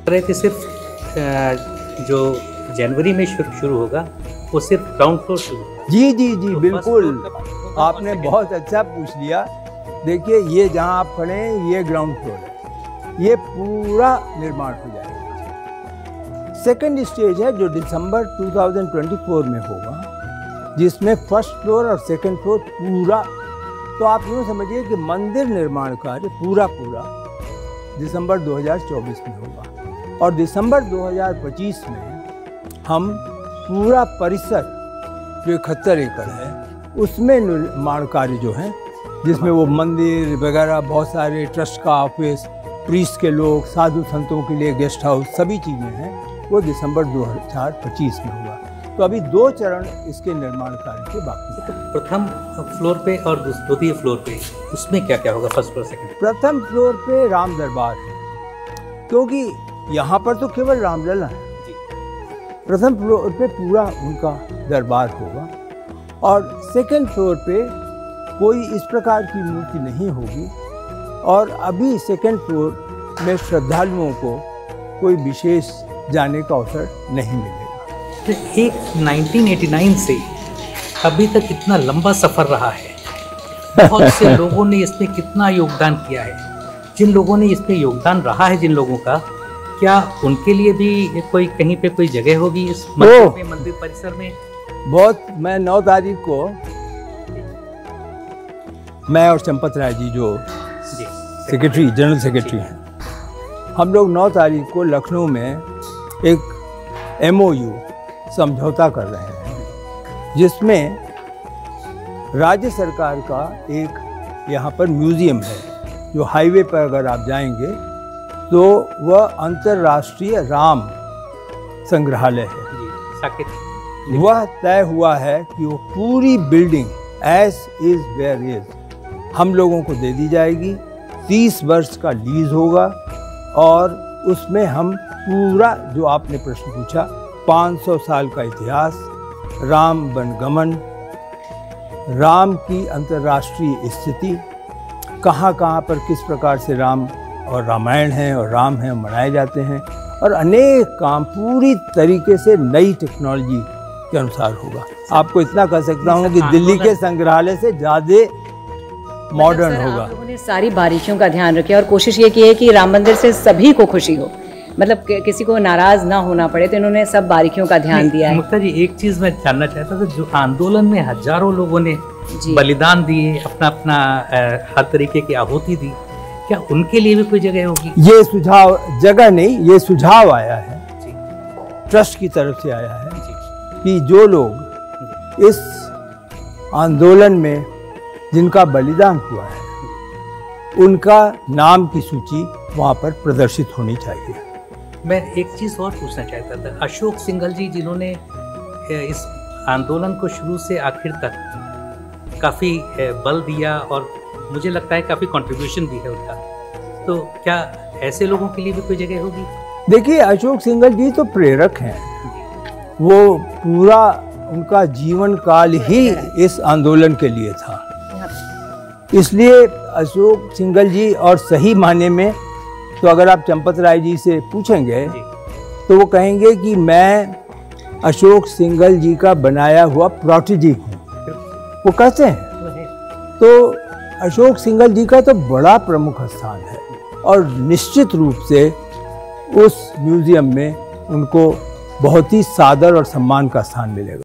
रहे थे सिर्फ जो जनवरी में शुरू होगा वो सिर्फ ग्राउंड फ्लोर शुरू होगा। जी जी जी तो बिल्कुल, आपने second बहुत अच्छा पूछ लिया। देखिए ये जहाँ आप खड़े हैं ये ग्राउंड फ्लोर है, ये पूरा निर्माण हो जाएगा। सेकंड स्टेज है जो दिसंबर 2024 में होगा, जिसमें फर्स्ट फ्लोर और सेकंड फ्लोर पूरा, तो आप यूँ समझिए कि मंदिर निर्माण कार्य पूरा दिसंबर 2024 में होगा। और दिसंबर 2025 में हम पूरा परिसर जो 71 एकड़ है उसमें निर्माण कार्य जो है, जिसमें वो मंदिर वगैरह, बहुत सारे ट्रस्ट का ऑफिस, प्रीस्ट के लोग, साधु संतों के लिए गेस्ट हाउस, सभी चीज़ें हैं, वो दिसंबर 2025 में होगा। तो अभी 2 चरण इसके निर्माण कार्य के बाकी हैं। तो प्रथम फ्लोर पे और द्वितीय फ्लोर पे उसमें क्या क्या होगा? First floor second? प्रथम फ्लोर पे राम दरबार है, क्योंकि यहाँ पर तो केवल रामलला है। प्रथम फ्लोर पे पूरा उनका दरबार होगा और सेकंड फ्लोर पे कोई इस प्रकार की मूर्ति नहीं होगी। और अभी सेकंड फ्लोर में श्रद्धालुओं को कोई विशेष जाने का अवसर नहीं मिलेगा। तो एक 1989 से अभी तक इतना लंबा सफ़र रहा है, बहुत से लोगों ने इसमें कितना योगदान किया है। जिन लोगों ने इसमें योगदान रहा है, जिन लोगों का, क्या उनके लिए भी कोई कहीं पे कोई जगह होगी इस मंदिर में, मंदिर परिसर में? बहुत, मैं 9 तारीख को, मैं और चंपत राय जी जो सेक्रेटरी, जनरल सेक्रेटरी हैं, हम लोग 9 तारीख को लखनऊ में एक MOU समझौता कर रहे हैं, जिसमें राज्य सरकार का एक यहाँ पर म्यूज़ियम है, जो हाईवे पर अगर आप जाएंगे तो वह अंतर्राष्ट्रीय राम संग्रहालय है। वह तय हुआ है कि वो पूरी building as is where is हम लोगों को दे दी जाएगी। 30 वर्ष का लीज होगा और उसमें हम पूरा, जो आपने प्रश्न पूछा, 500 साल का इतिहास, राम वनगमन, राम की अंतर्राष्ट्रीय स्थिति, कहाँ कहाँ पर किस प्रकार से राम और रामायण हैं और राम हैं मनाए जाते हैं, और अनेक काम पूरी तरीके से नई टेक्नोलॉजी के अनुसार होगा। आपको इतना कह सकता हूँ कि दिल्ली के संग्रहालय से ज़्यादा मॉडर्न होगा। आप लोगों ने सारी बारीकियों का ध्यान रखे और कोशिश ये की है कि राम मंदिर से सभी को खुशी हो, मतलब किसी को नाराज ना होना पड़े, तो इन्होंने सब बारीकियों का ध्यान दिया है। मुक्ता जी, एक चीज़ मैं जानना चाहता था, जो आंदोलन में हजारों लोगों ने बलिदान दिए, अपना अपना हर तरीके की आहुति दी, क्या उनके लिए भी कोई जगह होगी? ये सुझाव, जगह नहीं, ये सुझाव आया है ट्रस्ट की तरफ से आया है कि जो लोग इस आंदोलन में जिनका बलिदान हुआ है, उनका नाम की सूची वहाँ पर प्रदर्शित होनी चाहिए। मैं एक चीज़ और पूछना चाहता था, अशोक सिंघल जी, जिन्होंने इस आंदोलन को शुरू से आखिर तक काफ़ी बल दिया और मुझे लगता है काफ़ी कंट्रीब्यूशन भी है उनका, तो क्या ऐसे लोगों के लिए भी कोई जगह होगी? देखिए, अशोक सिंघल जी तो प्रेरक हैं, वो पूरा उनका जीवन काल ही इस आंदोलन के लिए था। इसलिए अशोक सिंघल जी, और सही माने में तो अगर आप चंपत राय जी से पूछेंगे तो वो कहेंगे कि मैं अशोक सिंघल जी का बनाया हुआ प्रोटेजी हूँ, वो कहते हैं। तो अशोक सिंघल जी का तो बड़ा प्रमुख स्थान है और निश्चित रूप से उस म्यूज़ियम में उनको बहुत ही सादर और सम्मान का स्थान मिलेगा।